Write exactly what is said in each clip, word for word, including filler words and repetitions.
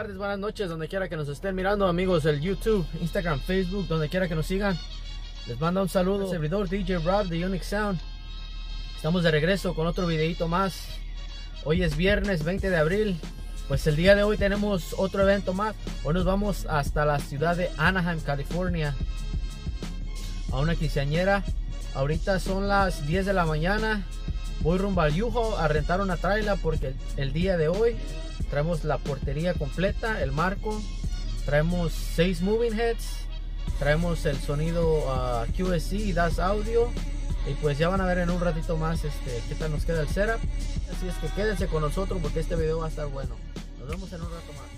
tardes, buenas noches, donde quiera que nos estén mirando, amigos del YouTube, Instagram, Facebook, donde quiera que nos sigan. Les manda un saludo, servidor D J Rob de Unique Sound. Estamos de regreso con otro videito más. Hoy es viernes veinte de abril. Pues el día de hoy tenemos otro evento más. Hoy nos vamos hasta la ciudad de Anaheim, California, a una quinceañera. Ahorita son las diez de la mañana. Voy rumbo al U-Haul a rentar una traila porque el, el día de hoy traemos la portería completa, el marco, traemos seis moving heads, traemos el sonido uh, Q S C y D A S audio, y pues ya van a ver en un ratito más este, qué tal nos queda el setup. Así es que quédense con nosotros porque este video va a estar bueno. Nos vemos en un rato más.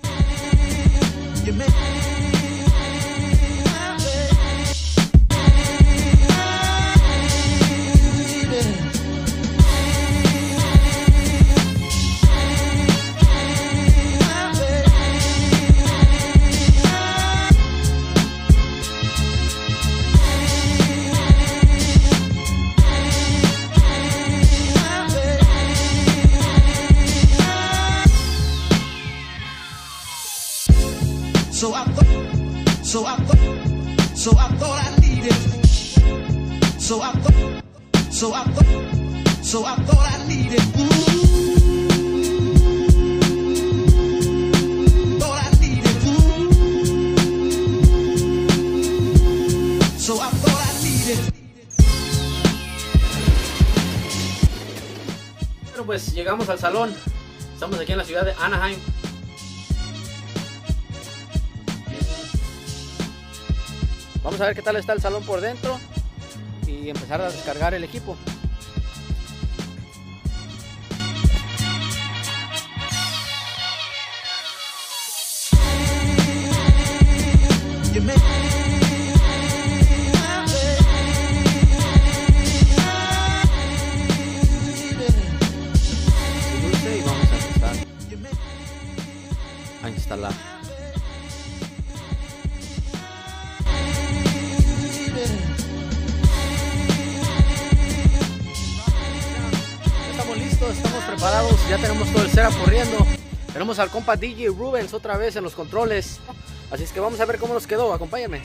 So I thought, so I thought, so I thought I needed. So I thought, so I thought, so I thought I needed. Thought I needed. So I thought I needed. Bueno, pues llegamos al salón. Estamos aquí en la ciudad de Anaheim. Vamos a ver qué tal está el salón por dentro y empezar a descargar el equipo. Y vamos a empezar a instalar. Estamos preparados, ya tenemos todo el setup corriendo. Tenemos al compa D J Rubens otra vez en los controles. Así es que vamos a ver cómo nos quedó. Acompáñenme.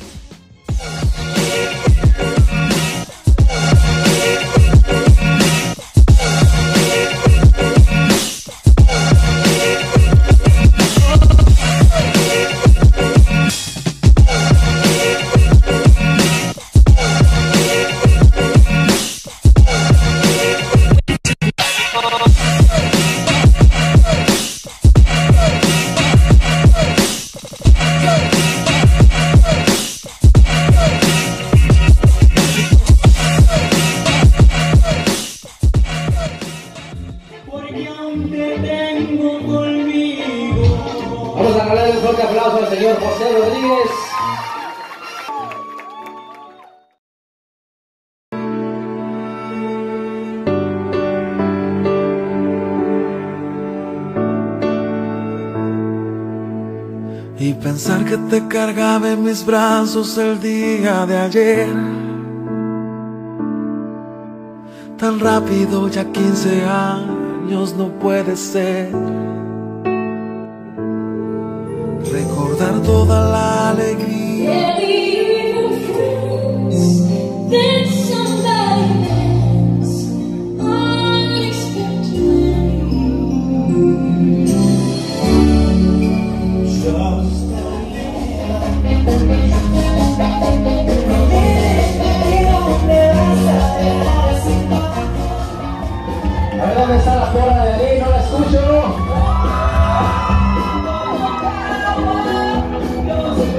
Vamos a darle un fuerte aplauso al señor José Rodríguez. Y pensar que te cargaba en mis brazos el día de ayer, tan rápido, ya quince años no puede ser. Recordar toda la alegría A ver dónde está la porra de ahí, no la escucho.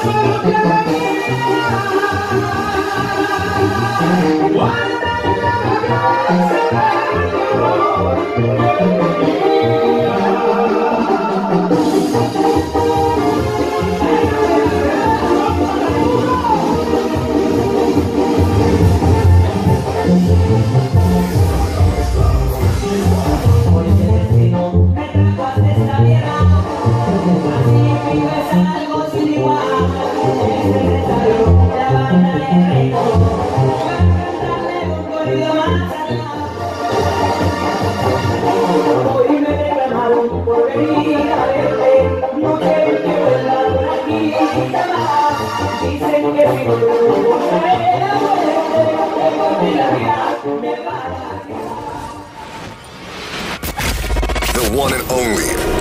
The one and only